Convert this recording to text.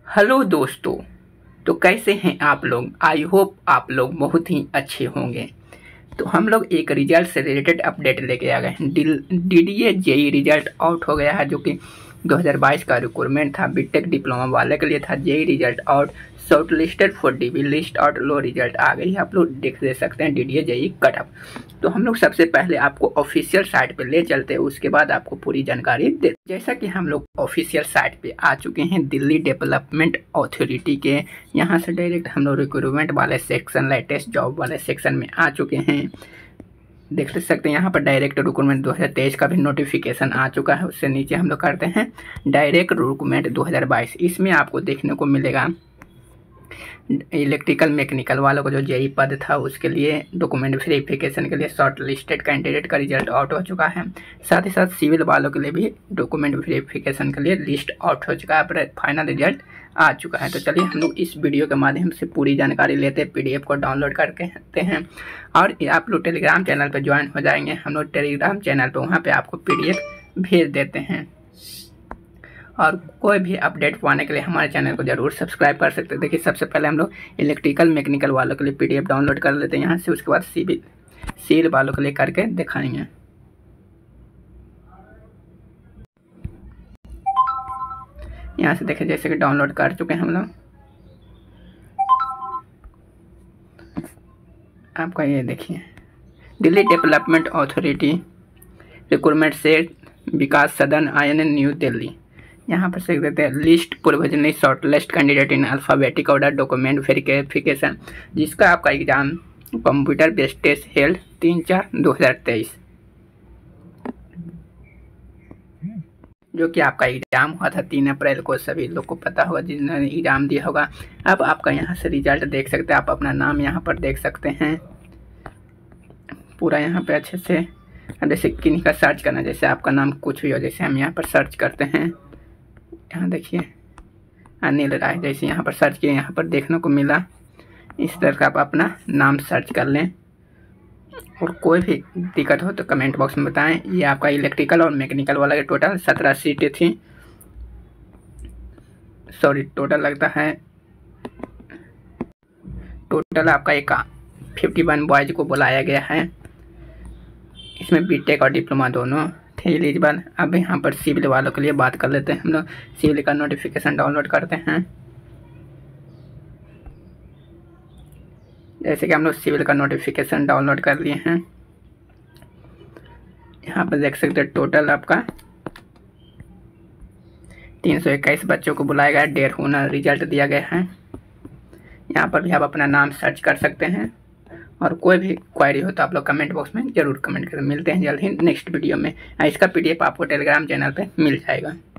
Hello दोस्तों। तो कैसे हैं आप लोग? आई होप आप लोग बहुत ही अच्छे होंगे। तो हम लोग एक रिजल्ट से रिलेटेड अपडेट लेके आ गए हैं। डीडीए जेई रिजल्ट आउट हो गया है, जो कि 2022 का रिक्रूटमेंट था। बीटेक डिप्लोमा वाले के लिए था। JE result out, short listed for DB list out, लो रिजल्ट आ गई है। आप लोग दे सकते हैं डीडीए जेई कट ऑफ। तो हम लोग सबसे पहले आपको ऑफिशियल साइट पे ले चलते हैं, उसके बाद आपको पूरी जानकारी दे। जैसा कि हम लोग ऑफिशियल साइट पे आ चुके हैं दिल्ली डेवलपमेंट अथॉरिटी के। यहाँ से डायरेक्ट हम लोग रिक्रूटमेंट वाले सेक्शन, लेटेस्ट जॉब वाले सेक्शन में आ चुके हैं। देख सकते हैं यहाँ पर डायरेक्ट रिक्रूटमेंट 2023 का भी नोटिफिकेशन आ चुका है। उससे नीचे हम लोग करते हैं डायरेक्ट रिक्रूटमेंट 2022। इसमें आपको देखने को मिलेगा इलेक्ट्रिकल मैकेनिकल वालों को जो जेई पद था उसके लिए डॉक्यूमेंट वेरिफिकेशन के लिए शॉर्ट लिस्टेड कैंडिडेट का रिजल्ट आउट हो चुका है। साथ ही साथ सिविल वालों के लिए भी डॉक्यूमेंट वेरिफिकेशन के लिए लिस्ट आउट हो चुका है, फाइनल रिजल्ट आ चुका है। तो चलिए हम लोग इस वीडियो के माध्यम से पूरी जानकारी लेते हैं, पीडीएफ को डाउनलोड करते हैं और आप लोग टेलीग्राम चैनल पर ज्वाइन हो जाएंगे। हम लोग टेलीग्राम चैनल पर वहाँ पर आपको पीडीएफ भेज देते हैं और कोई भी अपडेट पाने के लिए हमारे चैनल को जरूर सब्सक्राइब कर सकते हैं। देखिए सबसे पहले हम लोग इलेक्ट्रिकल मैकेनिकल वालों के लिए पीडीएफ डाउनलोड कर लेते हैं यहाँ से। उसके बाद सिविल वालों के लिए करके दिखाएंगे। यहाँ से देखिए जैसे कि डाउनलोड कर चुके हैं हम लोग। आपका ये देखिए दिल्ली डेवलपमेंट अथॉरिटी रिक्रूटमेंट से विकास सदन INN न्यू दिल्ली। यहाँ पर देख देते हैं list provisionally short list candidate in alphabetic order document verification, जिसका आपका exam computer based test held 3/4/2023, जो कि आपका एग्जाम हुआ था 3 अप्रैल को। सभी लोग को पता होगा जिन्होंने एग्जाम दिया होगा। अब आपका यहाँ से रिजल्ट देख सकते हैं। आप अपना नाम यहाँ पर देख सकते हैं पूरा यहाँ पे अच्छे से। जैसे किन्हीं का सर्च करना, जैसे आपका नाम कुछ भी हो, जैसे हम यहाँ पर सर्च करते हैं, यहाँ देखिए अनिल राय, जैसे यहाँ पर सर्च किए यहाँ पर देखने को मिला। इस तरह का आप अपना नाम सर्च कर लें और कोई भी दिक्कत हो तो कमेंट बॉक्स में बताएं। ये आपका इलेक्ट्रिकल और मैकेनिकल वाला के टोटल 17 सीटें थी। सॉरी, टोटल लगता है टोटल आपका 51 बॉयज को बुलाया गया है। इसमें बीटेक और डिप्लोमा दोनों थे एलिजिबल। अब यहाँ पर सिविल वालों के लिए बात कर लेते हैं। हम लोग सिविल का नोटिफिकेशन डाउनलोड करते हैं। जैसे कि हम लोग सिविल का नोटिफिकेशन डाउनलोड कर लिए हैं। यहाँ पर देख सकते हैं टोटल आपका 321 बच्चों को बुलाया गया। 1.5 गुना रिजल्ट दिया गया है। यहाँ पर भी आप अपना नाम सर्च कर सकते हैं और कोई भी क्वेरी हो तो आप लोग कमेंट बॉक्स में जरूर कमेंट करें। मिलते हैं जल्द ही नेक्स्ट वीडियो में। इसका पीडीएफ आपको टेलीग्राम चैनल पे मिल जाएगा।